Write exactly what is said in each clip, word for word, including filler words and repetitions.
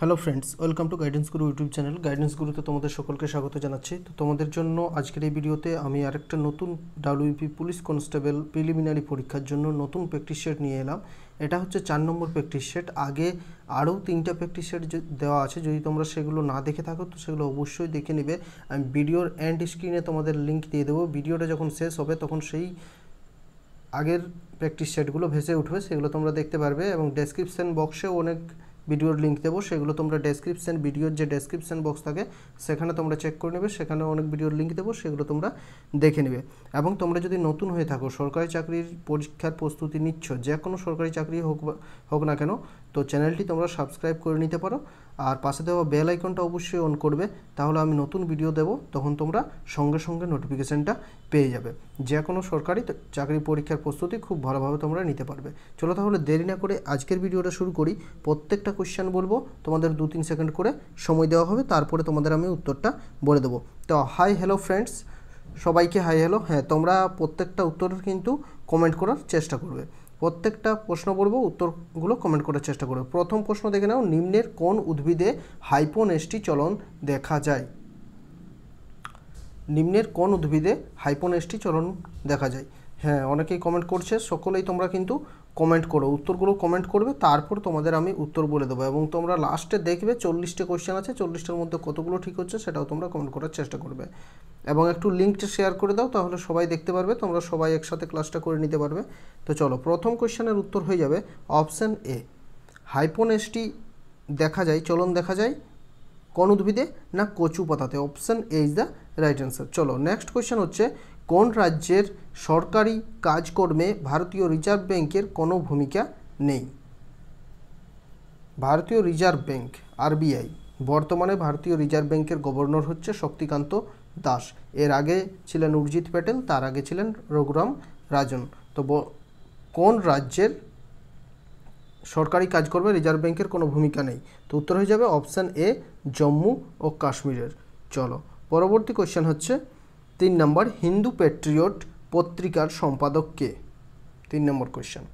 Hello friends, welcome to guidance guru YouTube channel. Guidance গুরুতে তোমাদের সকলকে স্বাগত জানাচ্ছি। তো তোমাদের জন্য আজকের এই ভিডিওতে আমি আরেকটা নতুন ডাব্লিউবিপি পুলিশ কনস্টেবল প্রিলিমিনারি পরীক্ষার জন্য নতুন প্র্যাকটিস সেট নিয়ে এলাম। এটা হচ্ছে চার নম্বর প্র্যাকটিস সেট। আগে আরও তিনটা প্র্যাকটিস সেট দেওয়া আছে, যদি তোমরা সেগুলো না দেখে থাকো তো সেগুলো অবশ্যই দেখে নেবে। আমি ভিডিওর এন্ড স্ক্রিনে তোমাদের লিঙ্ক দিয়ে দেবো। ভিডিওটা যখন শেষ হবে তখন সেই আগের প্র্যাকটিস সেটগুলো ভেসে উঠবে, সেগুলো তোমরা দেখতে পারবে। এবং ডেসক্রিপশান বক্সেও অনেক ভিডিওর লিঙ্ক দেবো, সেগুলো তোমরা ডেসক্রিপশান ভিডিওর যে ডেসক্রিপশান বক্স থাকে সেখানে তোমরা চেক করে নেবে, সেখানে অনেক ভিডিওর লিঙ্ক দেবো, সেগুলো তোমরা দেখে নেবে। এবং তোমরা যদি নতুন হয়ে থাকো, সরকারি চাকরির পরীক্ষার প্রস্তুতি নিচ্ছ, যে কোনো সরকারি চাকরি হোক হোক না কেন, তো চ্যানেলটি তোমরা সাবস্ক্রাইব করে নিতে পারো। আর পাশে দেওয়া বেল আইকনটা অবশ্যই অন করবে, তাহলে আমি নতুন ভিডিও দেব তখন তোমরা সঙ্গে সঙ্গে নোটিফিকেশানটা পেয়ে যাবে। যে কোনো সরকারি চাকরি পরীক্ষার প্রস্তুতি খুব ভালোভাবে তোমরা নিতে পারবে। চলো তাহলে দেরি না করে আজকের ভিডিওটা শুরু করি। প্রত্যেকটা কোশ্চেন বলবো, তোমাদের দু তিন সেকেন্ড করে সময় দেওয়া হবে, তারপরে তোমাদের আমি উত্তরটা বলে দেবো। তো হাই হ্যালো ফ্রেন্ডস, সবাইকে হাই হ্যালো। হ্যাঁ, তোমরা প্রত্যেকটা উত্তরের কিন্তু কমেন্ট করার চেষ্টা করবে। প্রত্যেকটা প্রশ্ন বলবো, উত্তরগুলো কমেন্ট করার চেষ্টা করবে। প্রথম প্রশ্ন দেখে নাও, নিম্নের কোন উদ্ভিদে হাইপোনেস্টি চলন দেখা যায়? নিম্নের কোন উদ্ভিদে হাইপোনেস্টি চলন দেখা যায়? হ্যাঁ, অনেকেই কমেন্ট করছে, সকলেই তোমরা কিন্তু কমেন্ট করো, উত্তরগুলো কমেন্ট করবে, তারপর তোমাদের আমি উত্তর বলে দেবো। এবং তোমরা লাস্টে দেখবে চল্লিশটা কোয়েশ্চেন আছে, চল্লিশটার মধ্যে কতগুলো ঠিক হচ্ছে সেটাও তোমরা কমেন্ট করার চেষ্টা করবে। এবং একটু লিঙ্কটা শেয়ার করে দাও, তাহলে সবাই দেখতে পারবে, তোমরা সবাই একসাথে ক্লাসটা করে নিতে পারবে। তো চলো, প্রথম কোয়েশ্চেনের উত্তর হয়ে যাবে অপশান এ। হাইপোনেস্টি দেখা যায়, চলন দেখা যায় কোন উদ্ভিদে? না কচু পাতাতে। Option A is the right answer. চলো নেক্সট কোয়েশ্চেন হচ্ছে, কোন রাজ্যের সরকারি কাজকর্মে ভারতীয় রিজার্ভ ব্যাংকের কোনো ভূমিকা নেই? ভারতীয় রিজার্ভ ব্যাংক আরবিআই, বর্তমানে ভারতীয় রিজার্ভ ব্যাংকের গভর্নর হচ্ছে শক্তিকান্ত দাস। এর আগে ছিলেন উর্জিত প্যাটেল, তার আগে ছিলেন রঘুরাম রাজন। তো কোন রাজ্যের সরকারি কাজকর্মে রিজার্ভ ব্যাংকের কোনো ভূমিকা নেই? তো উত্তর হয়ে যাবে অপশান এ, জম্মু ও কাশ্মীরের। চলো পরবর্তী কোয়েশ্চেন হচ্ছে তিন নম্বর, হিন্দু প্যাট্রিয়ট পত্রিকার সম্পাদক কে? তিন নম্বর কোয়েশ্চেন।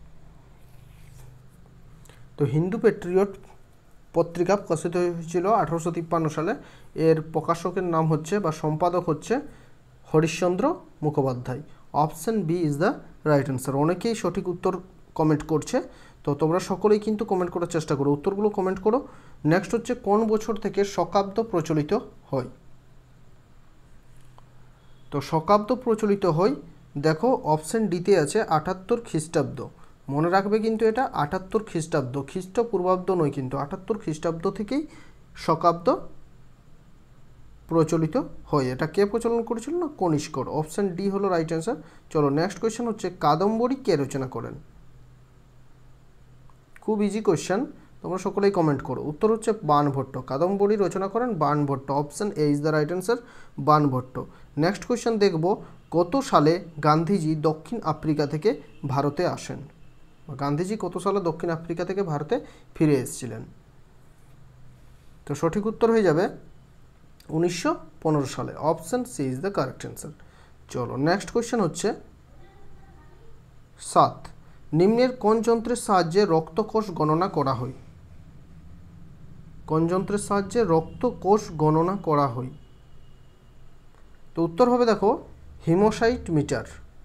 তো হিন্দু প্যাট্রিয়ট পত্রিকা প্রকাশিত হয়েছিল আঠারোশো তিপ্পান্ন সালে। এর প্রকাশকের নাম হচ্ছে বা সম্পাদক হচ্ছে Harishchandra Mukhopadhyay. Option B is the right answer. অনেকেই সঠিক উত্তর কমেন্ট করছে, তো তোমরা সকলেই কিন্তু কমেন্ট করার চেষ্টা করো, উত্তরগুলো কমেন্ট করো। নেক্সট হচ্ছে, কোন বছর থেকে শকাব্দ প্রচলিত হয়? তো শকাব্দ প্রচলিত হয়, দেখো অপশান ডিতে আছে আটাত্তর খ্রিস্টাব্দ। মনে রাখবে কিন্তু এটা আটাত্তর খ্রিস্টাব্দ, খ্রিস্টপূর্বাব্দ নয় কিন্তু, আটাত্তর খ্রিস্টাব্দ থেকেই শকাব্দ প্রচলিত হয়। এটা কে প্রচলন করেছিল? না কনিষ্কর। অপশান ডি হলো রাইট অ্যান্সার। চলো নেক্সট কোয়েশ্চেন হচ্ছে, কাদম্বরী কে রচনা করেন? খুব ইজি কোয়েশ্চেন, তোমরা সকলেই কমেন্ট করো। উত্তর হচ্ছে বাণভট্ট। কাদম্বরী রচনা করেন Banabhatta. Option A is the right answer, Banabhatta. Next question দেখব, কত সালে গান্ধীজি দক্ষিণ আফ্রিকা থেকে ভারতে আসেন? গান্ধীজি কত সালে দক্ষিণ আফ্রিকা থেকে ভারতে ফিরে এসেছিলেন? তো সঠিক উত্তর হয়ে যাবে উনিশশো পনেরো সালে। Option C is the correct answer. চলো নেক্সট কোয়েশ্চেন হচ্ছে সাত, নিম্নের কোন যন্ত্রের সাহায্যে রক্তকোষ গণনা করা হয়? কোন যন্ত্রের সাহায্যে রক্তকোষ গণনা করা হয়? তো উত্তর হবে দেখো haemocytometer.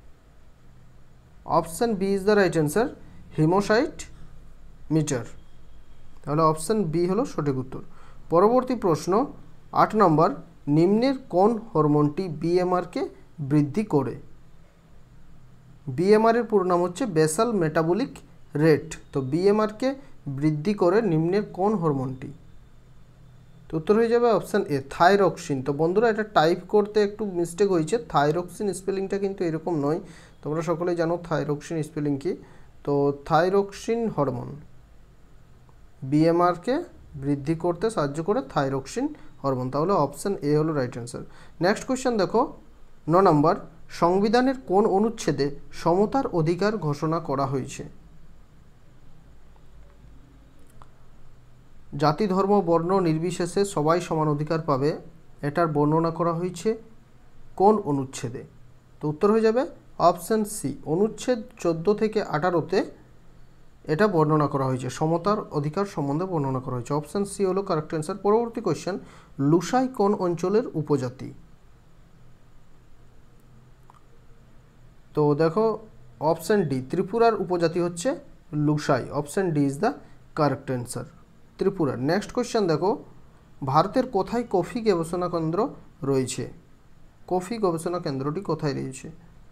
Option B is the right answer, haemocytometer. তাহলে অপশান বি হলো সঠিক উত্তর। পরবর্তী প্রশ্ন আট নম্বর, নিম্নের কোন হরমোনটি বিএমআরকে বৃদ্ধি করে? বিএমআর এর পুরো নাম হচ্ছে বেসাল মেটাবলিক রেট। তো বিএমআরকে বৃদ্ধি করে নিম্নের কোন হরমোনটি? তো উত্তর হয়ে যাবে অপশান এ, থাইরক্সিন। তো বন্ধুরা, এটা টাইপ করতে একটু মিস্টেক হয়েছে, থাইরক্সিন স্পেলিংটা কিন্তু এরকম নয়, তোমরা সকলেই জানো থাইরক্সিন স্পেলিং কি। তো থাইরক্সিন হরমোন বিএমআরকে বৃদ্ধি করতে সাহায্য করে থাইরক্সিন হরমোন। তাহলে অপশান এ হলো রাইট অ্যান্সার। নেক্সট কোয়েশ্চেন দেখো ন নম্বর, সংবিধানের কোন অনুচ্ছেদে সমতার অধিকার ঘোষণা করা হয়েছে? জাতি ধর্ম বর্ণ নির্বিশেষে সবাই সমান অধিকার পাবে, এটার বর্ণনা করা হয়েছে কোন অনুচ্ছেদে? তো উত্তর হয়ে যাবে অপশান সি, অনুচ্ছেদ চোদ্দো থেকে আঠারোতে এটা বর্ণনা করা হয়েছে, সমতার অধিকার সম্বন্ধে বর্ণনা করা হয়েছে। অপশান সি হলো কারেক্ট অ্যান্সার। পরবর্তী কোয়েশ্চেন, লুসাই কোন অঞ্চলের উপজাতি? তো দেখো অপশান ডি, ত্রিপুরার উপজাতি হচ্ছে Lushai. Option D is the correct answer, ত্রিপুরার। নেক্সট কোয়েশ্চেন দেখো, ভারতের কোথায় কফি গবেষণা কেন্দ্র রয়েছে? কফি গবেষণা কেন্দ্রটি কোথায় রয়েছে?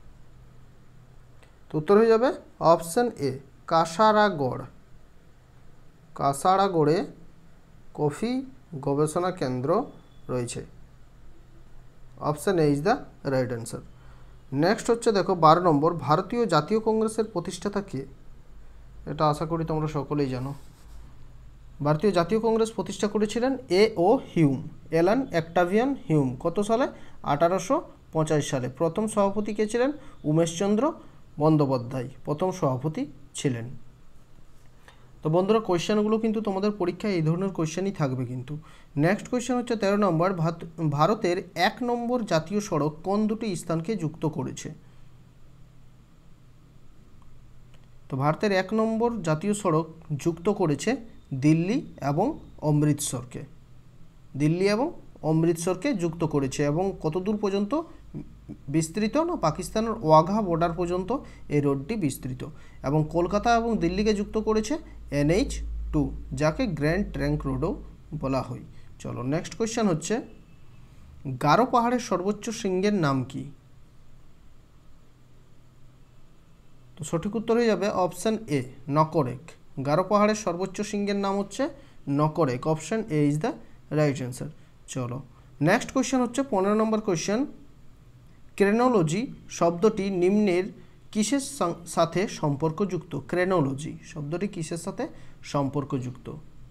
তো উত্তর হয়ে যাবে অপশান এ, কাসারাগড়। কাসারাগড়ে কফি গবেষণা কেন্দ্র রয়েছে। Option A is the right answer. Next হচ্ছে দেখো বারো নম্বর, ভারতীয় জাতীয় কংগ্রেসের প্রতিষ্ঠাতা কে? এটা আশা করি তোমরা সকলেই জানো। ভারতীয় জাতীয় কংগ্রেস প্রতিষ্ঠা করেছিলেন A O Hume, Allan Octavian Hume. কত সালে? আঠারোশো পঁচাশি সালে। প্রথম সভাপতি কে ছিলেন? উমেশচন্দ্র বন্দ্যোপাধ্যায় প্রথম সভাপতি ছিলেন। তো বন্ধুরা, কোয়েশ্চেনগুলো কিন্তু তোমাদের পরীক্ষায় এই ধরনের কোয়েশ্চেনই থাকবে কিন্তু। নেক্সট কোয়েশ্চেন হচ্ছে তেরো নম্বর, ভারতের এক নম্বর জাতীয় সড়ক কোন দুটি স্থানকে যুক্ত করেছে? তো ভারতের এক নম্বর জাতীয় সড়ক যুক্ত করেছে দিল্লি এবং অমৃতসরকে। দিল্লি এবং অমৃতসরকে যুক্ত করেছে। এবং কত দূর পর্যন্ত বিস্তৃত? না, পাকিস্তানের ওয়াঘা বর্ডার পর্যন্ত এই রোডটি বিস্তৃত। এবং কলকাতা এবং দিল্লিকে যুক্ত করেছে এনএইচ টু, যাকে গ্র্যান্ড ট্রাঙ্ক রোডও বলা হয়। চলো নেক্সট কোয়েশ্চেন হচ্ছে, গারো পাহাড়ের সর্বোচ্চ শৃঙ্গের নাম কি? তো সঠিক উত্তর হয়ে যাবে অপশান এ, নকরেক। গারো পাহাড়ের সর্বোচ্চ শৃঙ্গের নাম হচ্ছে Nokrek. Option A is the right answer. চলো নেক্সট কোয়েশ্চেন হচ্ছে পনেরো নম্বর কোয়েশ্চেন, ক্রেনোলজি শব্দটি নিম্নের কিসের সাথে সম্পর্কযুক্ত? ক্রেনোলজি শব্দটি কিসের সাথে সম্পর্কযুক্ত?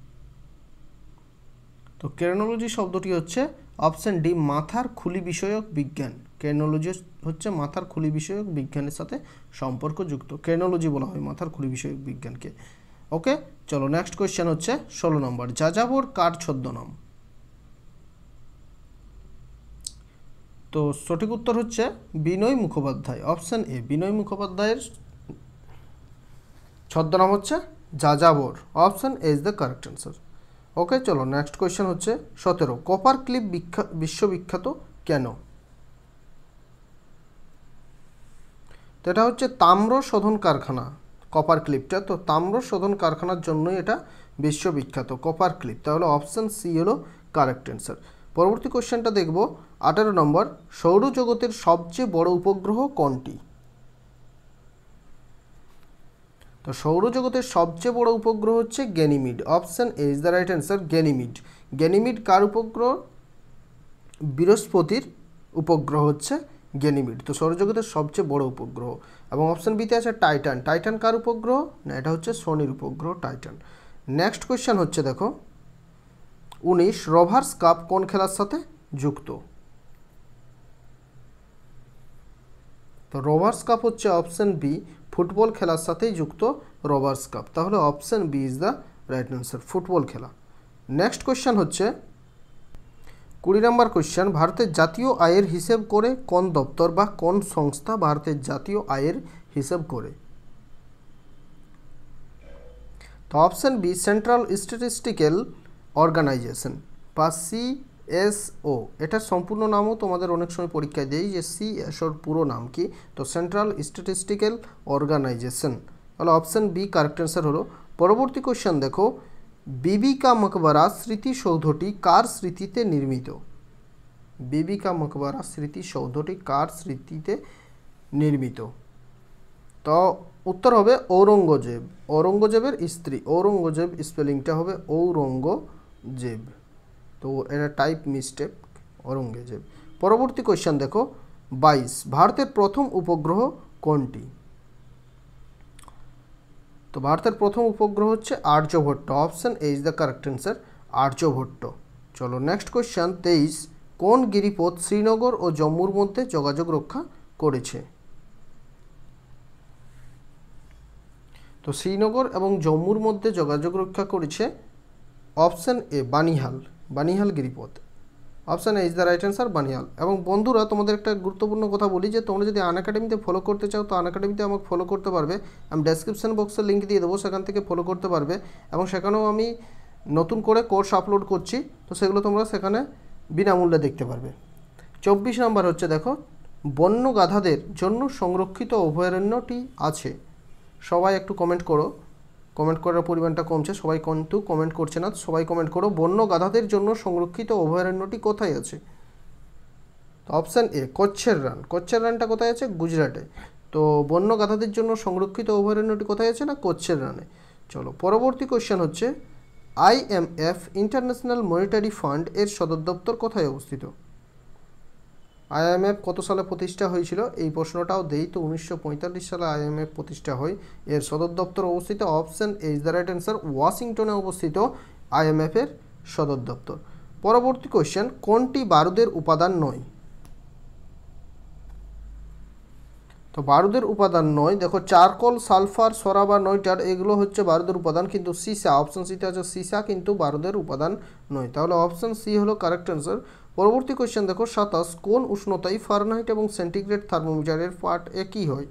তো ক্রেনোলজি শব্দটি হচ্ছে অপশান ডি, মাথার খুলি বিষয়ক বিজ্ঞান। ক্রেনোলজি হচ্ছে মাথার খুলি বিষয়ক বিজ্ঞানের সাথে সম্পর্কযুক্ত। ক্রেনোলজি বলা হয় মাথার খুলি বিষয়ক বিজ্ঞানকে। ওকে, চলো নেক্সট কোয়েশ্চেন হচ্ছে ষোলো নম্বর, যাযাবর কার ছদ্মনাম? তো সঠিক উত্তর হচ্ছে বিনয় মুখোপাধ্যায়। অপশান এ, বিনয় মুখোপাধ্যায়ের ছদ্মনাম হচ্ছে Jajabor. Option A is the correct answer. Okay, চলো নেক্সট কোয়েশ্চেন হচ্ছে সতেরো, কপার ক্লিপ বিশ্ববিখ্যাত কেন? তো এটা হচ্ছে তাম্র শোধন কারখানা, কপার ক্লিপটা। তো তাম্র শোধন কারখানার জন্যই এটা বিশ্ববিখ্যাত, কপার ক্লিপ। তাহলে অপশান সি হলো কারেক্ট অ্যান্সার। পরবর্তী কোয়েশ্চেনটা দেখব আঠারো নম্বর, সৌরজগতের সবচেয়ে বড় উপগ্রহ কোনটি? তো সৌরজগতের সবচেয়ে বড় উপগ্রহ হচ্ছে Ganymede. Option A is the right answer, Ganymede. Ganymede কার উপগ্রহ? বৃহস্পতির উপগ্রহ হচ্ছে গ্যানিমিড। তো সৌরজগতের সবচেয়ে বড় উপগ্রহ। এবং অপশান বিতে আছে টাইটান। টাইটান কার উপগ্রহ? না, এটা হচ্ছে শনির উপগ্রহ টাইটান। নেক্সট কোয়েশ্চেন হচ্ছে দেখো উনিশ, রোভার্স কাপ কোন খেলার সাথে যুক্ত? তো রোভার্স কাপ হচ্ছে অপশান বি, ফুটবল খেলার সাথেই যুক্ত রোভার্স কাপ। তাহলে option B is the right answer, football খেলা। নেক্সট কোয়েশ্চেন হচ্ছে কুড়ি নম্বর কোয়েশ্চেন, ভারতের জাতীয় আয়ের হিসেব করে কোন দপ্তর বা কোন সংস্থা ভারতের জাতীয় আয়ের হিসেব করে? তো option B, central statistical organisation বা সিএসও। এটার সম্পূর্ণ নামও তোমাদের অনেক সময় পরীক্ষায় দেয় যে সিএসওর পুরো নাম কি। তো সেন্ট্রাল স্ট্যাটিস্টিক্যাল অর্গানাইজেশন। তাহলে অপশান বি কারেক্ট অ্যান্সার হলো। পরবর্তী কোয়েশ্চেন দেখো, বিবি কা মকবরা স্মৃতিসৌধটি কার স্মৃতিতে নির্মিত? বিবি কা মকবরা স্মৃতিসৌধটি কার স্মৃতিতে নির্মিত? তো উত্তর হবে ঔরঙ্গজেব। ঔরঙ্গজেবের স্ত্রী। ঔরঙ্গজেব স্পেলিংটা হবে ঔরঙ্গজেব। তো এটা টাইপ মিস্টেক, ঔরঙ্গজেব। পরবর্তী কোয়েশ্চেন দেখো বাইশ, ভারতের প্রথম উপগ্রহ কোনটি? তো ভারতের প্রথম উপগ্রহ হচ্ছে Aryabhata. Option A is the correct answer, Aryabhata. চলো নেক্সট কোয়েশ্চেন তেইশ, কোন গিরিপথ শ্রীনগর ও জম্মুর মধ্যে যোগাযোগ রক্ষা করেছে? তো শ্রীনগর এবং জম্মুর মধ্যে যোগাযোগ রক্ষা করেছে অপশান এ, বানিহাল। বানিহাল গিরিপথ। Option A is the right answer Banihal. এবং বন্ধুরা তোমাদের একটা গুরুত্বপূর্ণ কথা বলি যে তোমরা যদি আনএকাডেমিতে ফলো করতে চাও তো আনএকাডেমিতে আমাকে ফলো করতে পারবে। আমি ডেসক্রিপশন বক্সে লিঙ্ক দিয়ে দেবো, সেখান থেকে ফলো করতে পারবে। এবং সেখানেও আমি নতুন করে কোর্স আপলোড করছি, তো সেগুলো তোমরা সেখানে বিনামূল্যে দেখতে পারবে। চব্বিশ নম্বর হচ্ছে দেখো, বন্য গাধাদের জন্য সংরক্ষিত অভয়ারণ্যটি আছে। সবাই একটু কমেন্ট করো, কমেন্ট করার পরিমাণটা কমছে, সবাই কিন্তু কমেন্ট করছে না, সবাই কমেন্ট করো বন্য গাধাদের জন্য সংরক্ষিত অভয়ারণ্যটি কোথায় আছে। তো অপশান এ কচ্ছের রান। কচ্ছের রানটা কোথায় আছে? গুজরাটে। তো বন্য গাধাদের জন্য সংরক্ষিত অভয়ারণ্যটি কোথায় আছে? না কচ্ছের রানে। চলো পরবর্তী কোশ্চেন হচ্ছে, আইএমএফ ইন্টারন্যাশনাল মনিটারি ফান্ড এর সদর দপ্তর কোথায় অবস্থিত? আইএমএফ কত সালে প্রতিষ্ঠা হয়েছিল এই প্রশ্নটাও দেই। তো উনিশশো পঁয়তাল্লিশ সালে আইএমএফ প্রতিষ্ঠা হয়। এর সদর দপ্তর অবস্থিত option A is the right answer ওয়াশিংটনে অবস্থিত আইএমএফ এর সদর দপ্তর। পরবর্তী কোশ্চেন, কোনটি বারুদের উপাদান নয়? তো বারুদের উপাদান নয়, দেখো চারকোল, সালফার, সরা বা নয়টার এগুলো হচ্ছে বারুদের উপাদান, কিন্তু সিসা, অপশান সিতে আছে সিসা কিন্তু বারুদের উপাদান নয়। তাহলে অপশান সি হলো কারেক্ট অ্যান্সার। পরবর্তী কোশ্চেন দেখো, সাতাশ, কোন উষ্ণতায় ফারেনহাইট এবং সেন্টিগ্রেড থার্মোমিটারের পাঠ একই হয়?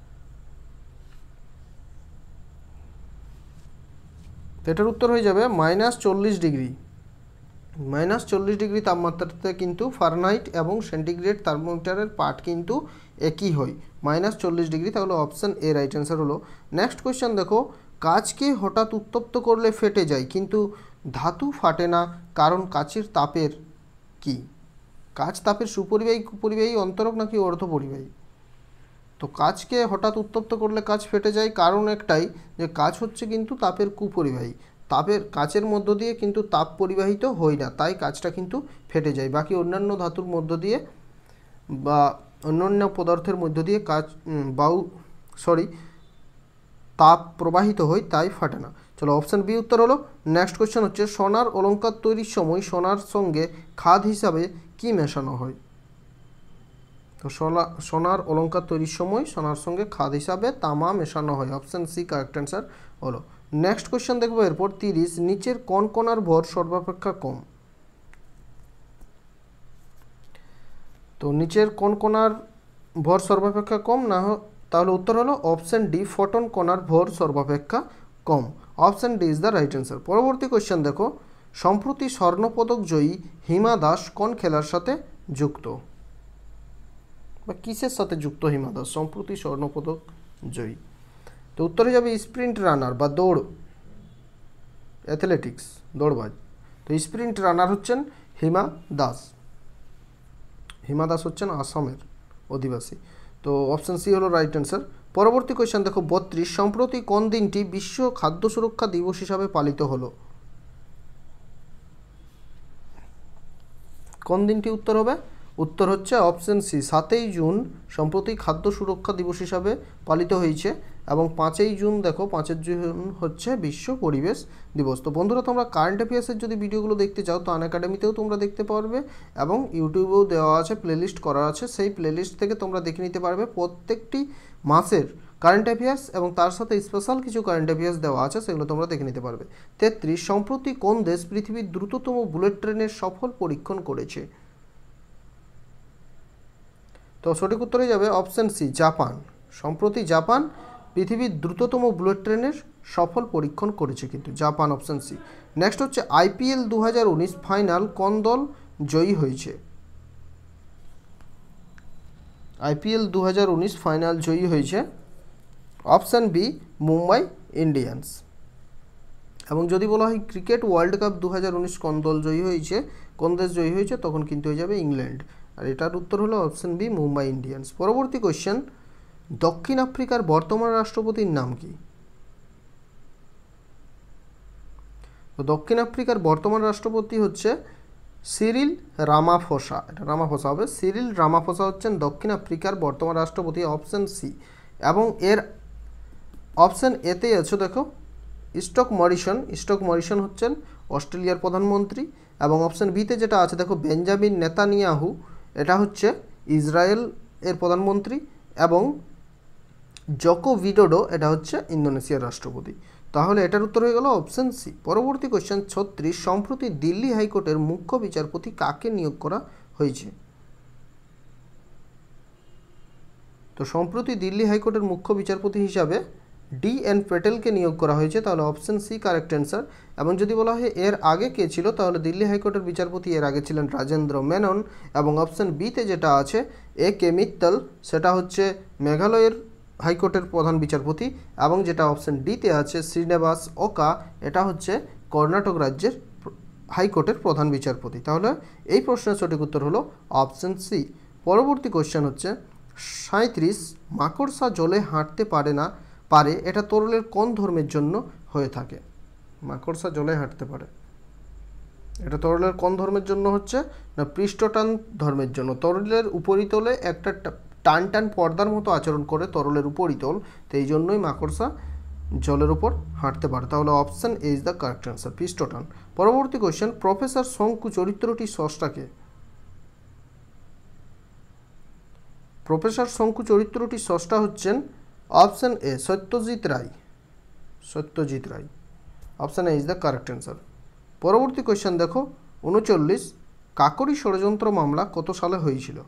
তো এটার উত্তর হয়ে যাবে মাইনাস চল্লিশ ডিগ্রি। মাইনাস চল্লিশ ডিগ্রি তাপমাত্রাতে কিন্তু ফারেনহাইট এবং সেন্টিগ্রেড থার্মোমিটারের পাঠ কিন্তু একই হয়, মাইনাস চল্লিশ ডিগ্রি। তাহলে অপশান এ রাইট অ্যান্সার হলো। নেক্সট কোয়েশ্চেন দেখো, কাচকে হঠাৎ উত্তপ্ত করলে ফেটে যায় কিন্তু ধাতু ফাটে না, কারণ কাচের তাপের কি? কাচ তাপের সুপরিবাহী, কুপরিবাহী, অন্তরক নাকি অর্ধপরিবাহী? তো কাচকে হঠাৎ উত্তপ্ত করলে কাচ ফেটে যায়, কারণ একটাই যে কাচ হচ্ছে কিন্তু তাপের কুপরিবাহী। তাপের কাচের মধ্য দিয়ে কিন্তু তাপ পরিবাহিত হয় না, তাই কাচটা কিন্তু ফেটে যায়। বাকি অন্যান্য ধাতুর মধ্য দিয়ে বা অন্যান্য পদার্থের মধ্য দিয়ে কাচ বাউ সরি তাপ প্রবাহিত হয়, তাই ফাটে না। চলো অপশান বি উত্তর হলো। নেক্সট কোয়েশ্চেন হচ্ছে, সোনার অলঙ্কার তৈরির সময় সোনার সঙ্গে খাদ হিসাবে কি মেশানো হয়? তো সোনা সোনার অলঙ্কার তৈরির সময় সোনার সঙ্গে খাদ হিসাবে তামা মেশানো হয়, অপশান সি কারেক্ট অ্যান্সার হলো। নেক্সট কোয়েশ্চেন দেখবো এরপর তিরিশ, নিচের কোন কণার ভর সর্বাপেক্ষা কম? তো নিচের কোন কণার ভর সর্বাপেক্ষা কম না, তাহলে উত্তর হলো অপশান ডি, ফোটন কণার ভর সর্বাপেক্ষা কম, option D is the right answer. পরবর্তী কোয়েশ্চেন দেখো, সম্প্রতি স্বর্ণপদক জয়ী হিমা দাস কোন খেলার সাথে যুক্ত বা কিসের সাথে যুক্ত হিমা দাস সম্প্রতি স্বর্ণপদক জয়ী? তো উত্তরে যাবে স্প্রিন্ট রানার বা দৌড়, অ্যাথলেটিক্স, দৌড়বাজ। তো স্প্রিন্ট রানার হচ্ছেন হিমা দাস। হিমা দাস হচ্ছেন আসামের অধিবাসী। তো অপশান সি হলো রাইট অ্যান্সার। পরবর্তী কোয়েশ্চেন দেখো বত্রিশ, সম্প্রতি কোন দিনটি বিশ্ব খাদ্য সুরক্ষা দিবস হিসাবে পালিত হলো? কোন দিনটি উত্তর হবে? উত্তর হচ্ছে অপশান সি, সাতই জুন সম্প্রতি খাদ্য সুরক্ষা দিবস হিসাবে পালিত হয়েছে। এবং পাঁচই জুন দেখো, পাঁচই জুন হচ্ছে বিশ্ব পরিবেশ দিবস। তো বন্ধুরা তোমরা কারেন্ট অ্যাফেয়ার্সের যদি ভিডিওগুলো দেখতে চাও তো আনএকাডেমিতেও তোমরা দেখতে পারবে এবং ইউটিউবেও দেওয়া আছে, প্লেলিস্ট করা আছে, সেই প্লেলিস্ট থেকে তোমরা দেখে নিতে পারবে প্রত্যেকটি মাসের কারেন্ট অ্যাফেয়ার্স, এবং তার সাথে স্পেশাল কিছু কারেন্ট অ্যাফেয়ার্স দেওয়া আছে, সেগুলো তোমরা দেখে নিতে পারবে। তেত্রিশ, সম্প্রতি কোন দেশ পৃথিবীর দ্রুততম বুলেট ট্রেনের সফল পরীক্ষণ করেছে? তো সঠিক উত্তরে যাবে অপশান সি, জাপান। সম্প্রতি জাপান পৃথিবীর দ্রুততম বুলেট ট্রেনের সফল পরীক্ষণ করেছে কিন্তু জাপান, অপশান সি। নেক্সট হচ্ছে, আইপিএল দু হাজার উনিশ ফাইনাল কোন দল জয়ী হয়েছে? আইপিএল দু হাজার উনিশ ফাইনাল জয়ী হয়েছে অপশান বি, মুম্বাই ইন্ডিয়ান্স। এবং যদি বলা হয় ক্রিকেট ওয়ার্ল্ড কাপ দু হাজার উনিশ কোন দল জয়ী হয়েছে, কোন দেশ জয়ী হয়েছে, তখন কিন্তু হয়ে যাবে ইংল্যান্ড। আর এটার উত্তর হলো অপশান বি, মুম্বাই ইন্ডিয়ান্স। পরবর্তী কোয়েশ্চেন, দক্ষিণ আফ্রিকার বর্তমান রাষ্ট্রপতির নাম কি? তো দক্ষিণ আফ্রিকার বর্তমান রাষ্ট্রপতি হচ্ছে সিরিল রামাফোসা। এটা রামাফোসা হবে, সিরিল রামাফোসা হচ্ছেন দক্ষিণ আফ্রিকার বর্তমান রাষ্ট্রপতি, অপশান সি। এবং এর অপশান এতেই আছে দেখো স্টক মরিসন। স্টক মরিসন হচ্ছেন অস্ট্রেলিয়ার প্রধানমন্ত্রী। এবং অপশান বিতে যেটা আছে দেখো বেঞ্জামিন নেতানিয়াহু, এটা হচ্ছে ইসরায়েল এর প্রধানমন্ত্রী। এবং জোকো উইডোডো এটা হচ্ছে ইন্দোনেশিয়ার রাষ্ট্রপতি। তাহলে এটার উত্তর হয়ে গেল অপশন সি। পরবর্তী কোশ্চেন ছত্রিশ, সম্প্রতি দিল্লি হাইকোর্টের মুখ্য বিচারপতি কাকে নিয়োগ করা হয়েছে? তো সম্প্রতি দিল্লি হাইকোর্টের মুখ্য বিচারপতি হিসাবে ডি এন প্যাটেলকে নিয়োগ করা হয়েছে, তাহলে অপশন সি কারেক্ট অ্যান্সার। এবং যদি বলা হয় এর আগে কে ছিল, তাহলে দিল্লি হাইকোর্টের বিচারপতি এর আগে ছিলেন রাজেন্দ্র মেনন। এবং অপশন বিতে যেটা আছে এ কে মিত্তল, সেটা হচ্ছে মেঘালয়ের হাইকোর্টের প্রধান বিচারপতি। এবং যেটা অপশন ডিতে আছে শ্রীনিবাস ওকা, এটা হচ্ছে কর্ণাটক রাজ্যের হাইকোর্টের প্রধান বিচারপতি। তাহলে এই প্রশ্নের সঠিক উত্তর হলো অপশন সি। পরবর্তী কোশ্চেন হচ্ছে সাঁইত্রিশ, মাকড়সা জলে হাঁটতে পারে না পারে এটা তরলের কোন ধর্মের জন্য হয়ে থাকে? মাকড়সা জলে হাঁটতে পারে, এটা তরলের কোন ধর্মের জন্য হচ্ছে না পৃষ্ঠটান ধর্মের জন্য। তরলের উপরিতলে একটা টান টান পর্দার মতো আচরণ করে তরলের উপরিতল, তো এই জন্যই মাকড়সা জলের উপর হাঁটতে পারে। তাহলে option A is the correct answer, পৃষ্ঠটান। পরবর্তী কোশ্চেন, প্রফেসর শঙ্কু চরিত্রটি স্রষ্টাকে? প্রফেসর শঙ্কু চরিত্রটি স্রষ্টা হচ্ছেন option A Satyajit Ray, Satyajit Ray. Option A is the correct answer. পরবর্তী কোয়েশ্চেন দেখো উনচল্লিশ, কাকরি ষড়যন্ত্র মামলা কত সালে হয়েছিল?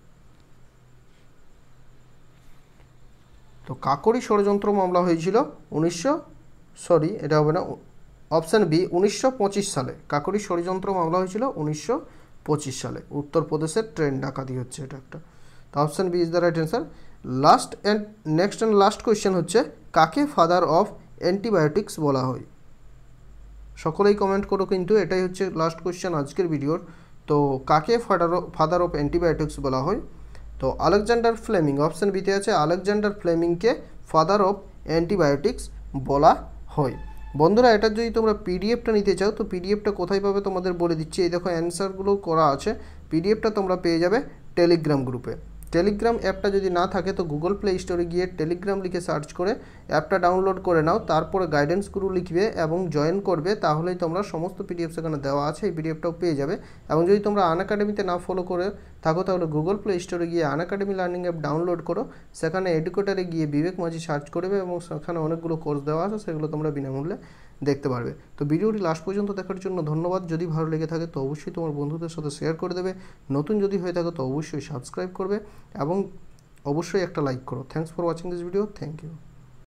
তো কাকরি ষড়যন্ত্র মামলা হয়েছিল উনিশশো সরি এটা হবে না, অপশন বি উনিশশো পঁচিশ সালে। কাকরি ষড়যন্ত্র মামলা হয়েছিল উনিশশো পঁচিশ সালে। উত্তরপ্রদেশের ট্রেন ডাকাতি হচ্ছে এটা একটা। তো option B is the right answer. Last and next and last question হচ্ছে, কাকে ফাদার অফ অ্যান্টিবায়োটিক্স বলা হয়? সকলেই কমেন্ট করো, কিন্তু এটাই হচ্ছে লাস্ট কোয়েশ্চেন আজকের ভিডিওর। তো কাকে ফাদার ফাদার অফ অ্যান্টিবায়োটিক্স বলা হয়? তো আলেকজান্ডার ফ্লেমিং, অপশন বিতে আছে আলেকজান্ডার ফ্লেমিংকে ফাদার অফ অ্যান্টিবায়োটিক্স বলা হয়। বন্ধুরা, এটার যদি তোমরা পিডিএফটা নিতে চাও তো পিডিএফটা কোথায় পাবে তোমাদের বলে দিচ্ছি। এই দেখো অ্যান্সারগুলো করা আছে, পিডিএফটা তোমরা পেয়ে যাবে টেলিগ্রাম গ্রুপে। টেলিগ্রাম অ্যাপটা যদি না থাকে তো গুগল প্লে স্টোরে গিয়ে টেলিগ্রাম লিখে সার্চ করে অ্যাপটা ডাউনলোড করে নাও, তারপরে গাইডেন্স গুরু লিখবে এবং জয়েন করবে, তাহলেই তোমরা সমস্ত পিডিএফ সেখানে দেওয়া আছে এই পিডিএফটাও পেয়ে যাবে। এবং যদি তোমরা আনএকাডেমিতে না ফলো করে থাকো তাহলে গুগল প্লে স্টোরে গিয়ে আনএকাডেমি লার্নিং অ্যাপ ডাউনলোড করো, সেখানে এডুকেটারে গিয়ে বিবেক মাঝি সার্চ করবে এবং সেখানে অনেকগুলো কোর্স দেওয়া আছে, সেগুলো তোমরা বিনামূল্যে দেখতে পারবে। তো ভিডিওটি লাস্ট পর্যন্ত দেখার জন্য ধন্যবাদ। যদি ভালো লেগে থাকে তো অবশ্যই তোমার বন্ধুদের সাথে শেয়ার করে দেবে, নতুন যদি হয়ে থাকে তো অবশ্যই সাবস্ক্রাইব করবে এবং অবশ্যই একটা লাইক করো। Thanks for watching this video, thank you.